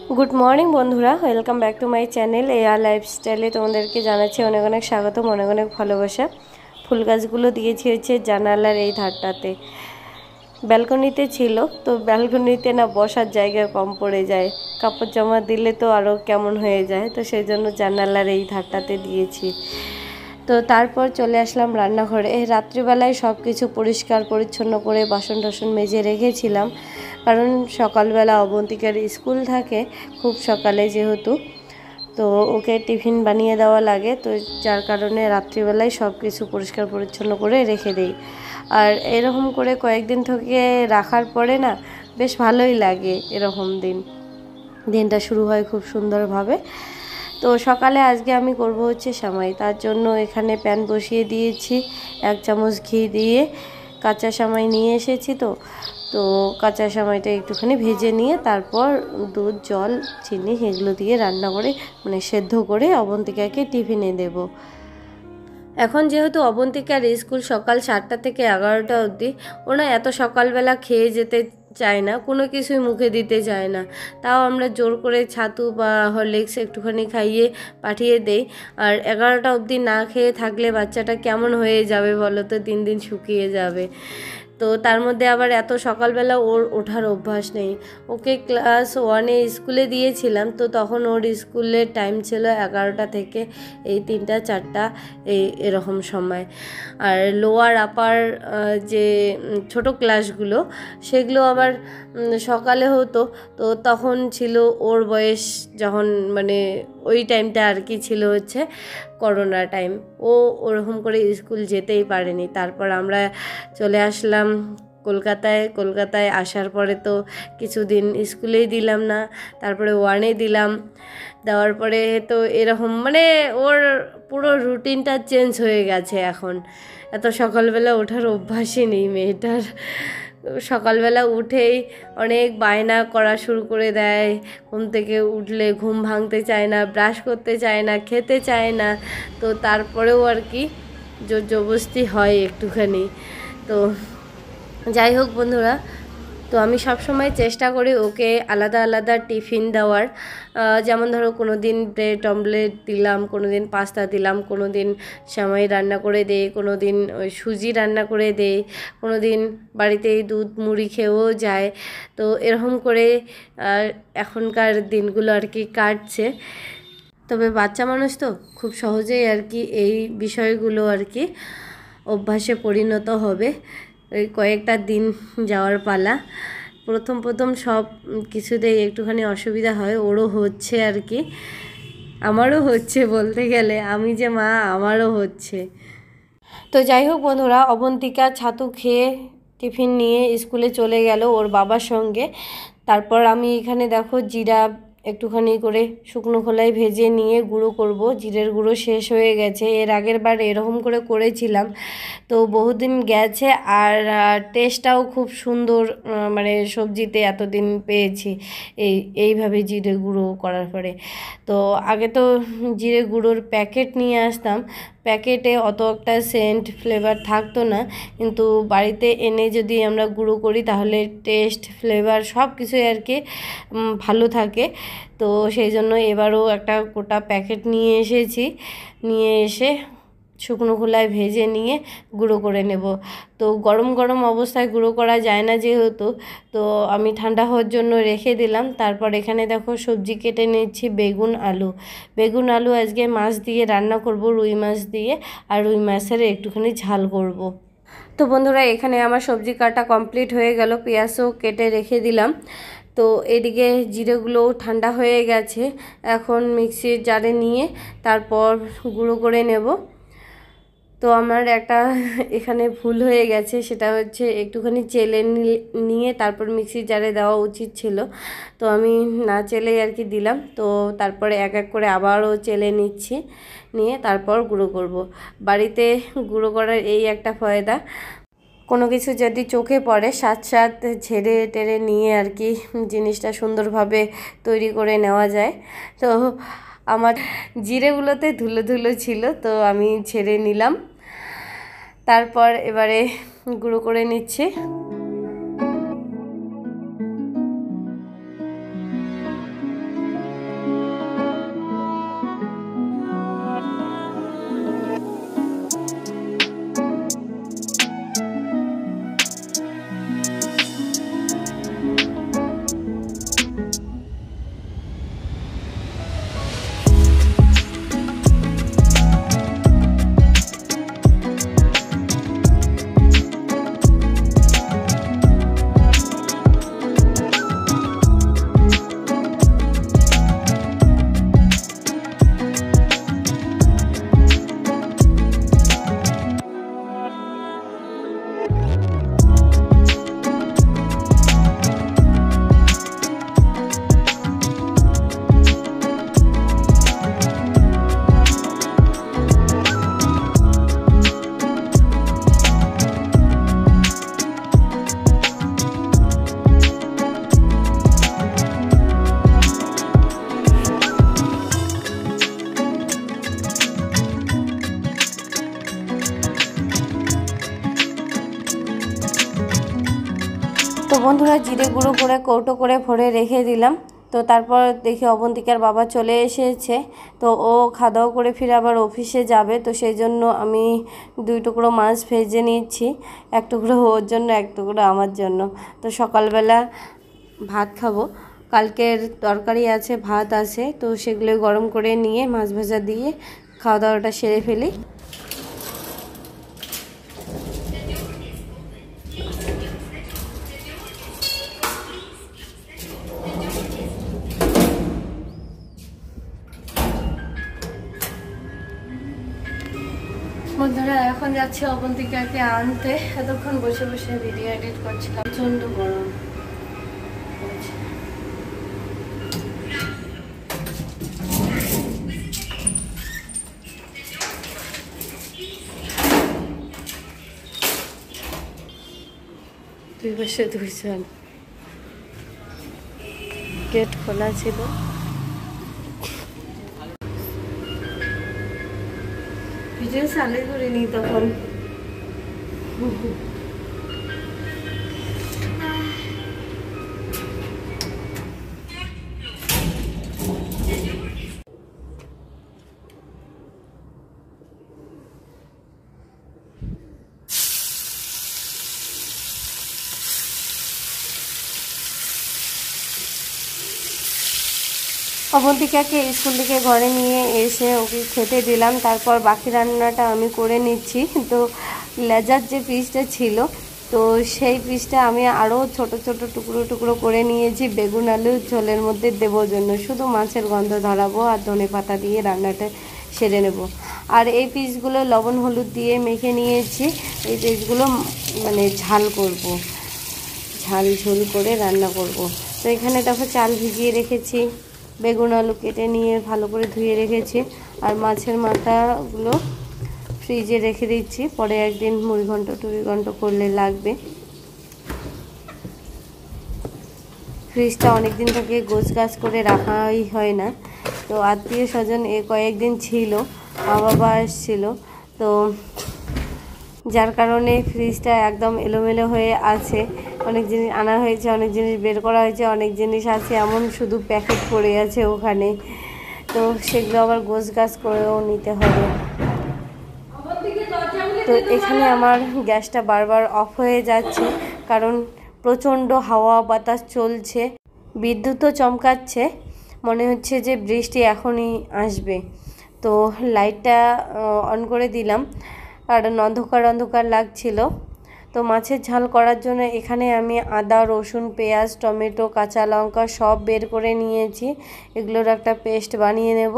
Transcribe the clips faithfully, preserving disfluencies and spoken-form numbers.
Good morning বন্ধুরা, welcome back to my channel AR লাইফস্টাইলে তোমাদেরকে জানাচ্ছি অনেক অনেক স্বাগতম, অনেক অনেক ভালোবাসা। ফুল গাছগুলো দিয়েছি হচ্ছে জানালার এই ধারটাতে, ব্যালকনিতে ছিল তো ব্যালকনিতে না বসার জায়গা কম পড়ে যায়, কাপড় জামা দিলে তো আরও কেমন হয়ে যায়, তো সেই জন্য জানালার এই ধারটাতে দিয়েছি। তো তারপর চলে আসলাম রান্নাঘরে। রাত্রিবেলায় সব কিছু পরিষ্কার পরিচ্ছন্ন করে বাসন টাসন মেজে রেখেছিলাম, কারণ সকালবেলা অবন্তিকার স্কুল থাকে খুব সকালে যেহেতু, তো ওকে টিফিন বানিয়ে দেওয়া লাগে, তো যার কারণে রাত্রিবেলায় সব কিছু পরিষ্কার পরিচ্ছন্ন করে রেখে দেই। আর এরকম করে কয়েকদিন থেকে রাখার পরে না বেশ ভালোই লাগে, এরকম দিন দিনটা শুরু হয় খুব সুন্দরভাবে। তো সকালে আজকে আমি করব হচ্ছে সেমাই, তার জন্য এখানে প্যান বসিয়ে দিয়েছি, এক চামচ ঘি দিয়ে কাঁচা সেমাই নিয়ে এসেছি। তো তো কাঁচা সেমাইটা একটুখানি ভেজে নিয়ে তারপর দুধ জল চিনি এগুলো দিয়ে রান্না করে মানে সেদ্ধ করে অবন্তিকাকে টিফিনে দেব। এখন যেহেতু অবন্তিকার স্কুল সকাল সাতটা থেকে এগারোটা অবধি, ওনা এত সকালবেলা খেয়ে যেতে চায় না, কোনো কিছুই মুখে দিতে চায় না, তাও আমরা জোর করে ছাতু বা হরলিক্স একটুখানি খাইয়ে পাঠিয়ে দেই। আর এগারোটা অবধি না খেয়ে থাকলে বাচ্চাটা কেমন হয়ে যাবে বলো তো, দিন দিন শুকিয়ে যাবে। তো তার মধ্যে আবার এত সকালবেলা ওর ওঠার অভ্যাস নেই। ওকে ক্লাস ওয়ানে স্কুলে দিয়েছিলাম, তো তখন ওর স্কুলের টাইম ছিল এগারোটা থেকে এই তিনটা চারটা এই এরকম সময়। আর লোয়ার আপার যে ছোট ক্লাসগুলো সেগুলো আবার সকালে হতো, তো তখন ছিল ওর বয়স যখন মানে ওই টাইমটা আর কি ছিল হচ্ছে করোনা টাইম, ও ওরকম করে স্কুল যেতেই পারেনি। তারপর আমরা চলে আসলাম কলকাতায়। কলকাতায় আসার পরে তো কিছুদিন স্কুলেই দিলাম না, তারপরে ওয়ানে দিলাম, দেওয়ার পরে তো এরকম মানে ওর পুরো রুটিনটা চেঞ্জ হয়ে গেছে। এখন এত সকালবেলা ওঠার অভ্যাসই নেই মেয়েটার। সকালবেলা উঠেই অনেক বায়না করা শুরু করে দেয়, ঘুম থেকে উঠলে ঘুম ভাঙতে চায় না, ব্রাশ করতে চায় না, খেতে চায় না। তো তারপরেও আর কি জোর জবরদস্তি হয় একটুখানি। তো যাই হোক বন্ধুরা, তো আমি সব সময় চেষ্টা করি ওকে আলাদা আলাদা টিফিন দেওয়ার। যেমন ধরো কোনো দিন ব্রেড অমলেট দিলাম, কোনো দিন পাস্তা দিলাম, কোনো দিন সেমাই রান্না করে দেই, কোনো দিন ওই সুজি রান্না করে দেই, কোনো দিন বাড়িতেই দুধ মুড়ি খেয়েও যায়। তো এরকম করে এখনকার দিনগুলো আর কি কাটছে। তবে বাচ্চা মানুষ তো খুব সহজেই আর কি এই বিষয়গুলো আর কি অভ্যাসে পরিণত হবে, ওই কয়েকটা দিন যাওয়ার পালা। প্রথম প্রথম সব কিছুতেই একটুখানি অসুবিধা হয়, ওরও হচ্ছে আর কি, আমারও হচ্ছে বলতে গেলে, আমি যে মা আমারও হচ্ছে। তো যাই হোক বন্ধুরা, অবন্তিকা ছাতু খেয়ে টিফিন নিয়ে স্কুলে চলে গেল ওর বাবার সঙ্গে। তারপর আমি এখানে দেখো জিরা একটুখানি করে শুকনো খোলায় ভেজে নিয়ে গুঁড়ো করব। জিরের গুঁড়ো শেষ হয়ে গেছে, এর আগের বার এরকম করে করেছিলাম, তো বহুদিন গেছে আর টেস্টটাও খুব সুন্দর, মানে সবজিতে এতদিন পেয়েছি এই এইভাবে জিরে গুঁড়ো করার পরে। তো আগে তো জিরে গুঁড়োর প্যাকেট নিয়ে আসতাম, প্যাকেটে অত একটা সেন্ট ফ্লেভার থাকতো না, কিন্তু বাড়িতে এনে যদি আমরা গুঁড়ো করি তাহলে টেস্ট ফ্লেভার সব কিছুই আর কি ভালো থাকে। তো সেই জন্য এবারও একটা গোটা প্যাকেট নিয়ে এসেছি, নিয়ে এসে শুকনো খোলায় ভেজে নিয়ে গুঁড়ো করে নেব। তো গরম গরম অবস্থায় গুঁড়ো করা যায় না যেহেতু, তো আমি ঠান্ডা হওয়ার জন্য রেখে দিলাম। তারপর এখানে দেখো সবজি কেটে নিচ্ছি, বেগুন আলু। বেগুন আলু আজকে মাছ দিয়ে রান্না করব, রুই মাছ দিয়ে, আর রুই মাছের একটুখানি ঝাল করব। তো বন্ধুরা, এখানে আমার সবজি কাটা কমপ্লিট হয়ে গেল, পেঁয়াজও কেটে রেখে দিলাম। তো এদিকে জিরেগুলোও ঠান্ডা হয়ে গেছে, এখন মিক্সির জারে নিয়ে তারপর গুঁড়ো করে নেব। তো আমার একটা এখানে ভুল হয়ে গেছে, সেটা হচ্ছে একটুখানি চেলে নিয়ে তারপর মিক্সির জারে দেওয়া উচিত ছিল, তো আমি না চেলেই আর কি দিলাম। তো তারপরে এক এক করে আবারও চেলে নিচ্ছি, নিয়ে তারপর গুঁড়ো করব। বাড়িতে গুঁড়ো করার এই একটা ফায়দা, কোনো কিছু যদি চোখে পড়ে সাথ সাথ ঝেড়ে টেরে নিয়ে আর কি জিনিসটা সুন্দরভাবে তৈরি করে নেওয়া যায়। তো আমার জিরেগুলোতে ধুলো ধুলো ছিল, তো আমি ছেড়ে নিলাম, তারপর এবারে গুঁড়ো করে নিচ্ছি। বন্ধুরা জিরে গুঁড়ো করে কৌটো করে ভরে রেখে দিলাম। তো তারপর দেখি অবন্তিকার বাবা চলে এসেছে, তো ও খাওয়া দাওয়া করে ফিরে আবার অফিসে যাবে। তো সেই জন্য আমি দুই টুকরো মাছ ভেজে নিচ্ছি, এক টুকরো ওর জন্য এক টুকরো আমার জন্য। তো সকালবেলা ভাত খাবো, কালকের তরকারি আছে, ভাত আছে, তো সেগুলো গরম করে নিয়ে মাছ ভাজা দিয়ে খাওয়া দাওয়াটা সেরে ফেলি। বন্ধুরা এখন যাচ্ছে অবন্তিকাকে আনতে। এতক্ষণ বসে বসে ভিডিও এডিট করছিলাম, প্রচন্ড গরম। দুই পাশে দুইজন, গেট খোলা ছিল। ভিডিও চালু করিনি তখন। অবন্তিকাকে স্কুল থেকে ঘরে নিয়ে এসে ওকে খেতে দিলাম, তারপর বাকি রান্নাটা আমি করে নিচ্ছি। তো লেজার যে পিসটা ছিল, তো সেই পিসটা আমি আরও ছোট ছোট টুকরো টুকরো করে নিয়েছি বেগুন আলু ঝোলের মধ্যে দেওয়ার জন্য। শুধু মাছের গন্ধ ধরাবো আর ধনে পাতা দিয়ে রান্নাটা সেরে নেব। আর এই পিসগুলো লবণ হলুদ দিয়ে মেখে নিয়েছি। এই পিসগুলো মানে ঝাল করব, ঝাল ঝোল করে রান্না করব। তো এখানে দেখো চাল ভিজিয়ে রেখেছি, বেগুন আলু কেটে নিয়ে ভালো করে ধুয়ে রেখেছি, আর মাছের মাথাগুলো ফ্রিজে রেখে দিচ্ছি, পরে একদিন মুড়ি ঘন্ট টুড়ি ঘন্ট করলে লাগবে। ফ্রিজটা অনেক দিন থেকে গোছ গাছ করে রাখাই হয় না। তো আত্মীয় স্বজন এ কয়েকদিন ছিল, মা বাবা আসছিল, তো যার কারণে ফ্রিজটা একদম এলোমেলো হয়ে আছে। অনেক জিনিস আনা হয়েছে, অনেক জিনিস বের করা হয়েছে, অনেক জিনিস আছে এমন শুধু প্যাকেট পড়ে আছে ওখানে। তো সেগুলো আবার গোছ গাছ করেও নিতে হবে। তো এখানে আমার গ্যাসটা বারবার অফ হয়ে যাচ্ছে, কারণ প্রচণ্ড হাওয়া বাতাস চলছে, বিদ্যুৎও চমকাচ্ছে, মনে হচ্ছে যে বৃষ্টি এখনই আসবে। তো লাইটটা অন করে দিলাম, কারণ অন্ধকার অন্ধকার লাগছিল। তো মাছের ঝাল করার জন্য এখানে আমি আদা রসুন পেঁয়াজ টমেটো কাঁচা লঙ্কা সব বের করে নিয়েছি, এগুলোর একটা পেস্ট বানিয়ে নেব।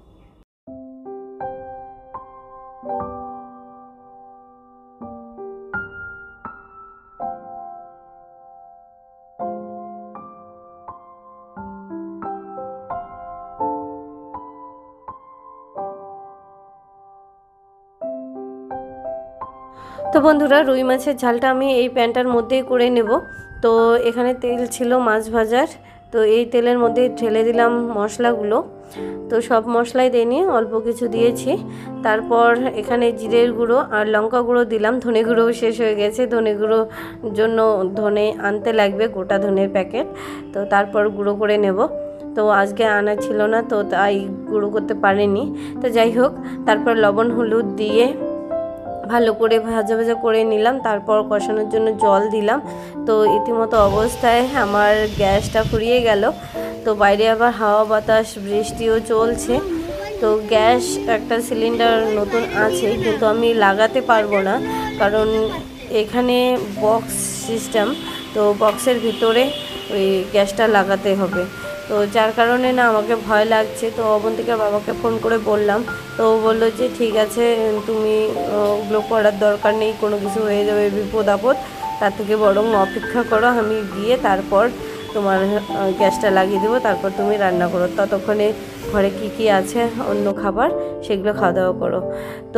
তো বন্ধুরা রুই মাছের ঝালটা আমি এই প্যানটার মধ্যেই করে নেব। তো এখানে তেল ছিল মাছ ভাজার, তো এই তেলের মধ্যে ঢেলে দিলাম মশলাগুলো। তো সব মশলাই দিইনি, অল্প কিছু দিয়েছি। তারপর এখানে জিরের গুঁড়ো আর লঙ্কা গুঁড়ো দিলাম, ধনে গুঁড়োও শেষ হয়ে গেছে, ধনে গুঁড়োর জন্য ধনে আনতে লাগবে, গোটা ধনের প্যাকেট। তো তারপর গুঁড়ো করে নেব। তো আজকে আনা ছিল না, তো তাই গুঁড়ো করতে পারিনি। তো যাই হোক, তারপর লবণ হলুদ দিয়ে ভালো করে ভাজা ভাজা করে নিলাম, তারপর কষানোর জন্য জল দিলাম। তো ইতিমতো অবস্থায় আমার গ্যাসটা ফুরিয়ে গেল। তো বাইরে আবার হাওয়া বাতাস বৃষ্টিও চলছে। তো গ্যাস একটা সিলিন্ডার নতুন আছে, কিন্তু আমি লাগাতে পারবো না, কারণ এখানে বক্স সিস্টেম, তো বক্সের ভিতরে ওই গ্যাসটা লাগাতে হবে। তো যার কারণে না আমাকে ভয় লাগছে। তো অবন্তিকার বাবাকে ফোন করে বললাম, তো ও বললো যে ঠিক আছে, তুমি ওগুলো করার দরকার নেই, কোনো কিছু হয়ে যাবে বিপদ আপদ, তার থেকে বরং অপেক্ষা করো, আমি গিয়ে তারপর তোমার গ্যাসটা লাগিয়ে দেবো, তারপর তুমি রান্না করো, ততক্ষণে ঘরে কি কি আছে অন্য খাবার সেগুলো খাওয়া দাওয়া করো। তো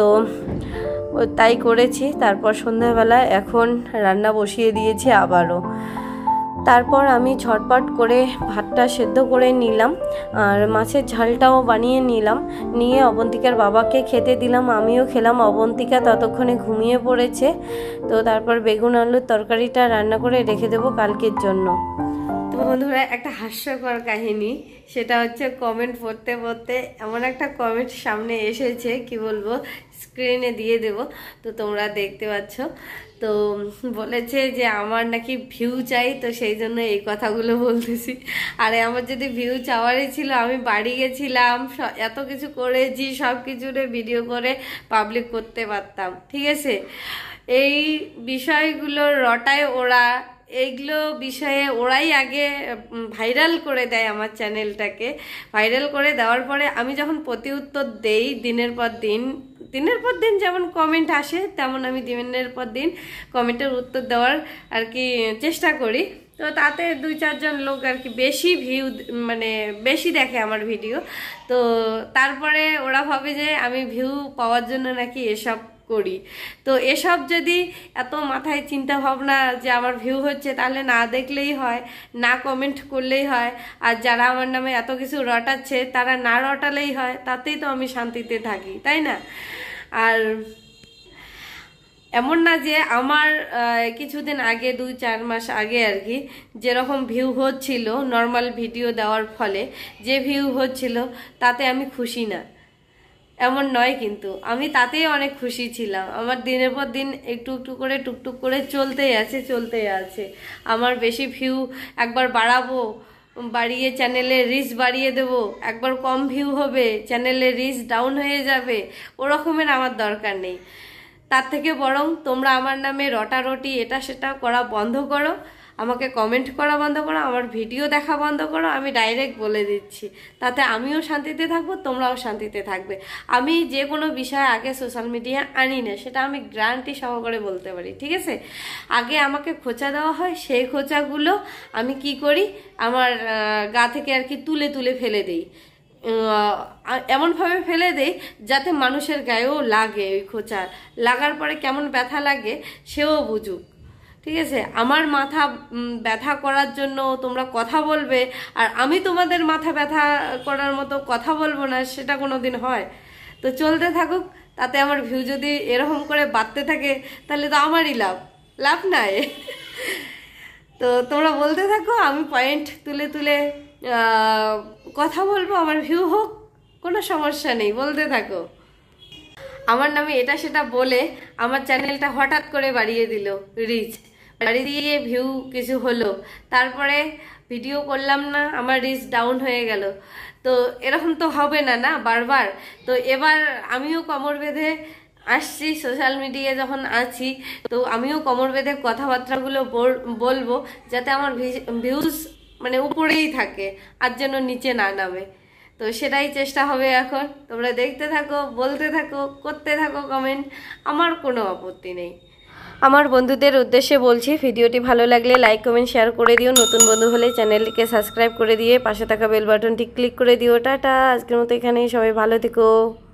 তাই করেছি। তারপর সন্ধ্যাবেলা এখন রান্না বসিয়ে দিয়েছি আবারও। তারপর আমি ঝটপট করে ভাতটা সেদ্ধ করে নিলাম আর মাছের ঝালটাও বানিয়ে নিলাম, নিয়ে অবন্তিকার বাবাকে খেতে দিলাম, আমিও খেলাম। অবন্তিকা ততক্ষণে ঘুমিয়ে পড়েছে। তো তারপর বেগুন আলুর তরকারিটা রান্না করে রেখে দেবো কালকের জন্য। তো বন্ধুরা, একটা হাস্যকর কাহিনী, সেটা হচ্ছে কমেন্ট পড়তে পড়তে এমন একটা কমেন্ট সামনে এসেছে, কি বলবো, স্ক্রিনে দিয়ে দেব, তো তোমরা দেখতে পাচ্ছ। তো বলেছে যে আমার নাকি ভিউ চাই, তো সেই জন্য এই কথাগুলো বলতেছি। আরে আমার যদি ভিউ চাওয়ারই ছিল, আমি বাড়ি গেছিলাম, এত কিছু করেছি, সব কিছুরে ভিডিও করে পাবলিক করতে পারতাম, ঠিক আছে। এই বিষয়গুলোর রটায় ওরা, এইগুলো বিষয়ে ওরাই আগে ভাইরাল করে দেয় আমার চ্যানেলটাকে। ভাইরাল করে দেওয়ার পরে আমি যখন প্রতি উত্তর দেই দিনের পর দিন, দিনের পর দিন যেমন কমেন্ট আসে, তেমন আমি দিনের পর দিন কমেন্টের উত্তর দেওয়ার আর কি চেষ্টা করি। তো তাতে দুই চারজন লোক আর কি বেশি ভিউ, মানে বেশি দেখে আমার ভিডিও। তো তারপরে ওরা ভাবে যে আমি ভিউ পাওয়ার জন্য নাকি এসব করি। তো এসব যদি এত মাথায় চিন্তা ভাবনা যে আমার ভিউ হচ্ছে, তাহলে না দেখলেই হয়, না কমেন্ট করলেই হয়। আর যারা আমার নামে এত কিছু রটাচ্ছে, তারা না রটালেই হয়, তাতেই তো আমি শান্তিতে থাকি, তাই না? আর এমন না যে আমার কিছুদিন আগে, দুই চার মাস আগে আর কি, যেরকম ভিউ হচ্ছিল নর্মাল ভিডিও দেওয়ার ফলে, যে ভিউ হচ্ছিল তাতে আমি খুশি না, এমন নয়। কিন্তু আমি তাতেই অনেক খুশি ছিলাম। আমার দিনের পর দিন একটু একটু করে টুকটুক করে চলতেই আছে চলতেই আছে আমার বেশি ভিউ একবার বাড়াবো, বাড়িয়ে চ্যানেলে রিচ বাড়িয়ে দেব, একবার কম ভিউ হবে, চ্যানেলে রিচ ডাউন হয়ে যাবে, ওরকমের আমার দরকার নেই। তার থেকে বরং তোমরা আমার নামে রটারটি এটা সেটা করা বন্ধ করো, আমাকে কমেন্ট করা বন্ধ করো, আমার ভিডিও দেখা বন্ধ করো, আমি ডাইরেক্ট বলে দিচ্ছি। তাতে আমিও শান্তিতে থাকবো, তোমরাও শান্তিতে থাকবে। আমি যে কোনো বিষয় আগে সোশ্যাল মিডিয়া আনি না, সেটা আমি গ্যারান্টি সহকারে বলতে পারি, ঠিক আছে। আগে আমাকে খোঁচা দেওয়া হয়, সেই খোঁচাগুলো আমি কি করি, আমার গা থেকে আর কি তুলে তুলে ফেলে দিই, এমনভাবে ফেলে দেই যাতে মানুষের গায়েও লাগে। ওই খোঁচা লাগার পরে কেমন ব্যথা লাগে সেও বুঝুক, ঠিক আছে। আমার মাথা ব্যথা করার জন্য তোমরা কথা বলবে, আর আমি তোমাদের মাথা ব্যথা করার মতো কথা বলবো না, সেটা কোনো দিন হয়? তো চলতে থাকুক, তাতে আমার ভিউ যদি এরকম করে বাড়তে থাকে, তাহলে তো আমারই লাভ, লাভ নাই। তো তোমরা বলতে থাকো, আমি পয়েন্ট তুলে তুলে কথা বলবো, আমার ভিউ হোক, কোনো সমস্যা নেই, বলতে থাকো। আমার নামে এটা সেটা বলে আমার চ্যানেলটা হঠাৎ করে বাড়িয়ে দিল, রিচ বাড়িয়ে দিয়ে ভিউ কিছু হলো, তারপরে ভিডিও করলাম না, আমার রিচ ডাউন হয়ে গেল। তো এরকম তো হবে না না বারবার। তো এবার আমিও কোমর বেঁধে আসছি সোশ্যাল মিডিয়ায়, যখন আছি তো আমিও কোমর বেঁধে কথাবার্তাগুলো বলবো, যাতে আমার ভিউজ মানে উপরেই থাকে, আর যেন নিচে না নামে। তো সেটাই চেষ্টা হবে এখন। তোমরা দেখতে থাকো, বলতে থাকো, করতে থাকো কমেন্ট, আমার কোনো আপত্তি নেই। আমার বন্ধুদের উদ্দেশ্যে বলছি, ভিডিওটি ভালো লাগলে লাইক কমেন্ট শেয়ার করে দিও, নতুন বন্ধু হলে চ্যানেলটিকে সাবস্ক্রাইব করে দিয়ে পাশে থাকা বেল বাটনটি ক্লিক করে দিও। টাটা, আজকের মতো এখানেই, সবাই ভালো থেকো।